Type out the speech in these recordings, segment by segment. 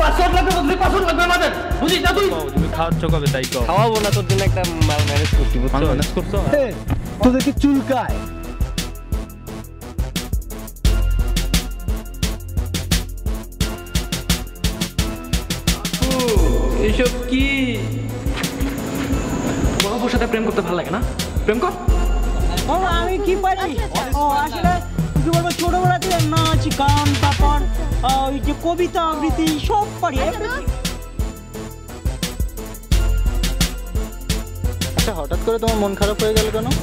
password লাগবে বদলে password লাগবে আমাদের বুঝিস না তুই তুমি খাওয়াচ্ছ কবে তাই কও খাওয়াবো না তোর জন্য একটা মাল ম্যানেজ করছি বুঝছো ম্যানেজ করছো তোদের কি চুলকায় এসব কি বড় বউর সাথে প্রেম করতে ভালো লাগে না প্রেম কর আমি কি পারি আসলে কি বলবো ছোটবেলা থেকে নাচ গান তারপর ওই যে কবিতা আবৃত্তি সব পারি আচ্ছা হঠাৎ করে তোমার মন খারাপ হয়ে গেল কেন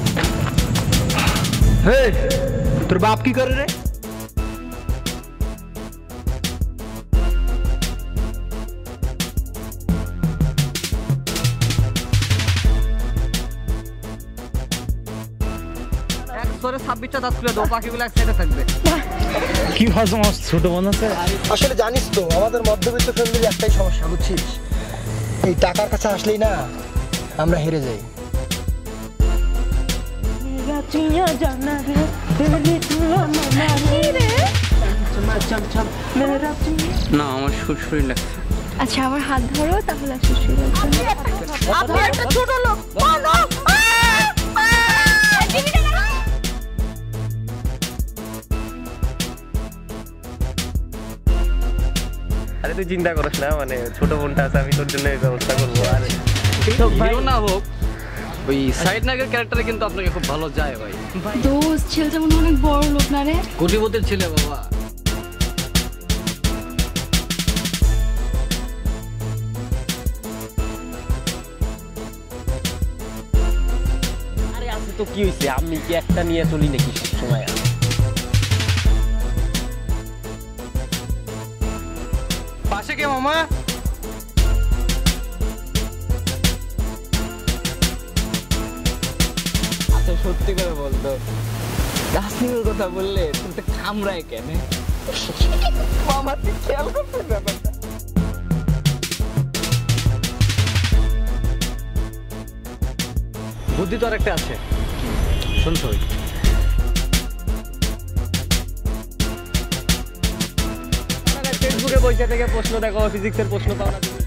হে তোর বাপ কি করে রে একসরে 26টা দাঁত খুলে দাও পাখিগুলো এক সাইডে থাকবে কি ভাবছো আমার ছোট বোন আছে আসলে জানিস তো আমাদের মধ্যবিত্ত ফ্যামিলির একটাই সমস্যা বুঝছিস এই টাকার কাছে আসলেই না আমরা হেরে যাই না আমার শরীর লাগছে আচ্ছা আমার হাত ধরো তাহলে সুশ্রী লাগছে ছোট লোক আরে তুই চিন্তা করিস না মানে ছোট বোনটা আছে আমি তোর জন্য ব্যবস্থা করবো আর হিরো না হোক ওই সাইড নাগের ক্যারেক্টারে কিন্তু আপনাকে খুব ভালো যায় ভাই দোস্ত ছেলেটা মনে অনেক বড় লোক না রে কোটিপতির ছেলে বাবা আরে আছে তো কি হইছে আমি কি একটা নিয়ে চলি নাকি সব সময় পাশে কে মামা আচ্ছা সত্যি করে বলতো রাসিমের কথা বললে তুমি তো কামড়ায় কেন মামা তুই খেয়াল করছিস ব্যাপারটা বুদ্ধি তো আর একটা আছে শুনছো ফেসবুকে বইটা থেকে প্রশ্ন দেখো ফিজিক্সের প্রশ্ন পাও না